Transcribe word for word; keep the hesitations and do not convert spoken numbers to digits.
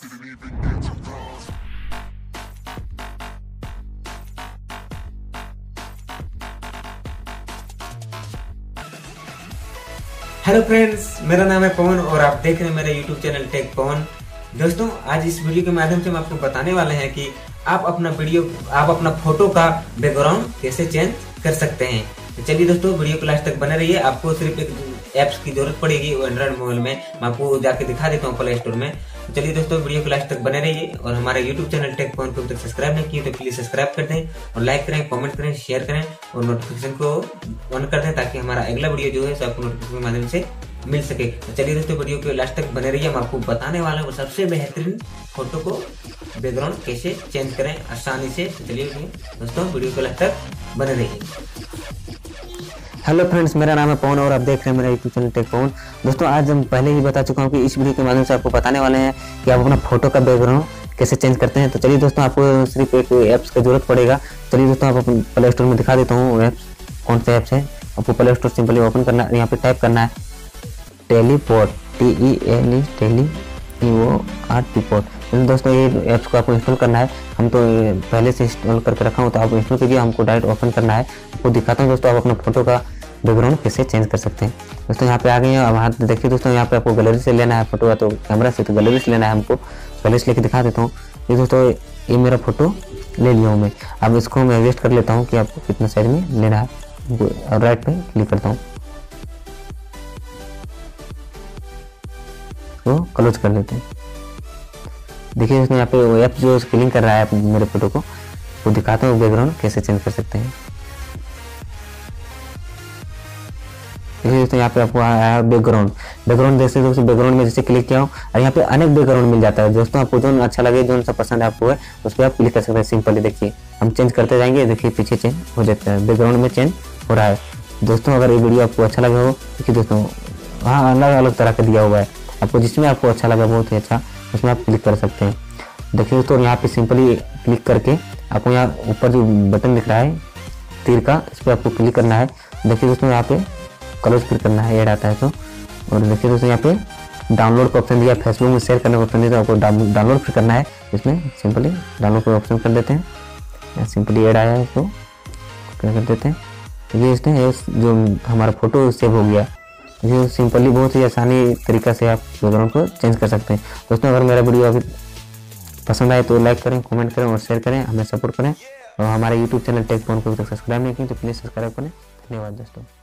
Hello friends, मेरा नाम है पवन और आप देख रहे हैं मेरा यूट्यूब चैनल टेक पवन। दोस्तों, आज इस वीडियो के माध्यम से हम आपको बताने वाले हैं कि आप अपना वीडियो आप अपना फोटो का बैकग्राउंड कैसे चेंज कर सकते हैं। तो चलिए दोस्तों, वीडियो को लास्ट तक बने रहिए। आपको सिर्फ एक ऐप्स की जरूरत पड़ेगी वो एंड्रॉइड मोबाइल में, मैं आपको जाके दिखा देता हूँ प्ले स्टोर में। तो चलिए दोस्तों, वीडियो को लास्ट तक बने रहिए और हमारा यूट्यूब चैनल टेक पवन को तक सब्सक्राइब नहीं किए तो प्लीज सब्सक्राइब कर दें और लाइक करें, कमेंट करें, शेयर करें और नोटिफिकेशन को ऑन कर दें ताकि हमारा अगला वीडियो जो है आपको नोटिफिकेशन के माध्यम से मिल सके। तो चलिए दोस्तों, वीडियो के लास्ट तक बने रहिए। हम आपको बताने वाले हैं वो सबसे बेहतरीन फोटो को बैकग्राउंड कैसे चेंज करें आसानी से। तो चलिए दोस्तों, वीडियो के लास्ट तक बने रहिए। हेलो फ्रेंड्स, मेरा नाम है पवन और आप देख रहे हैं मेरा यूट्यूब चैनल टेक पवन। दोस्तों, आज हम पहले ही बता चुका हूं कि इस वीडियो के माध्यम से आपको बताने वाले हैं कि आप अपना फोटो का बैकग्राउंड कैसे चेंज करते हैं। तो चलिए दोस्तों, आपको सिर्फ एक ऐप्स की जरूरत पड़ेगा। चलिए दोस्तों, आप अपने प्ले स्टोर में दिखा देता हूँ ऐप्स कौन सा ऐप्स है। आपको प्ले स्टोर सिंपली ओपन करना है, यहाँ पे टाइप करना है teleport, T E L E tele E O R T port. तो दोस्तों, ये ऐप्स को आपको इंस्टॉल करना है। हम तो पहले से इंस्टॉल करके रखा हूँ, तो आप इंस्टॉल कीजिए। हमको डायरेक्ट ओपन करना है। आपको दिखाता हूँ दोस्तों, आप अपना फोटो का बैकग्राउंड कैसे चेंज कर सकते हैं। दोस्तों, यहाँ पे आ गए हैं। अब हाथ देखिए दोस्तों, यहाँ पे आपको गैलरी से लेना है फोटो, तो कैमरा से तो गैलरी से लेना है। हमको गैलरी से लेके दिखा देता हूँ। ये दोस्तों, ये मेरा फोटो ले लिया हूँ मैं। अब इसको मैं एडजस्ट कर लेता हूँ कि आपको कितना साइज में लेना है। और राइट पे क्लिक करता हूँ, वो क्लोज कर लेते हैं। देखिए दोस्तों, यहाँ पे वो ऐप जो स्केलिंग कर रहा है मेरे फोटो को, वो दिखाता हूँ बैकग्राउंड कैसे चेंज कर सकते हैं। देखिए दोस्तों, यहाँ पे आपको आया है बैकग्राउंड। बैकग्राउंड जैसे दोस्तों, बैकग्राउंड में जैसे क्लिक किया हूँ और यहाँ पे अनेक बैकग्राउंड मिल जाता है। दोस्तों, आपको जो अच्छा लगे, जो सा पसंद आपको है, उस पर आप क्लिक कर सकते हैं। सिंपली देखिए, हम चेंज करते जाएंगे। देखिए पीछे चेंज हो जाता है, बैकग्राउंड में चेंज हो रहा है। दोस्तों, अगर ये वीडियो आपको अच्छा लगा हो, देखिए दोस्तों, हाँ अलग अलग तरह का दिया हुआ है। आपको जिसमें आपको अच्छा लगा, बहुत ही अच्छा, उसमें आप क्लिक कर सकते हैं। देखिए दोस्तों, यहाँ पे सिंपली क्लिक करके आपको यहाँ ऊपर जो बटन दिख रहा है तीर का, इस पर आपको क्लिक करना है। देखिए दोस्तों, यहाँ पे क्लोज क्लिक करना है, ऐड आता है तो। और देखिए दोस्तों, यहाँ पे डाउनलोड का ऑप्शन दिया, फेसबुक में शेयर करने का ऑप्शन दिया, तो आपको डाउनलोड फिर करना है। इसमें सिंपली डाउनलोड का ऑप्शन कर देते हैं। सिंपली ऐड आया है, इसको कर देते हैं। ये इसने जो हमारा फोटो सेव हो गया। ये सिंपली बहुत ही आसानी तरीका से आप बैकग्राउंड को चेंज कर सकते हैं। दोस्तों, अगर मेरा वीडियो अभी पसंद आए तो लाइक करें, कमेंट करें और शेयर करें, हमें सपोर्ट करें। और हमारे यूट्यूब चैनल टेक पवन को सब्सक्राइब नहीं किए तो प्लीज़ सब्सक्राइब करें। धन्यवाद दोस्तों।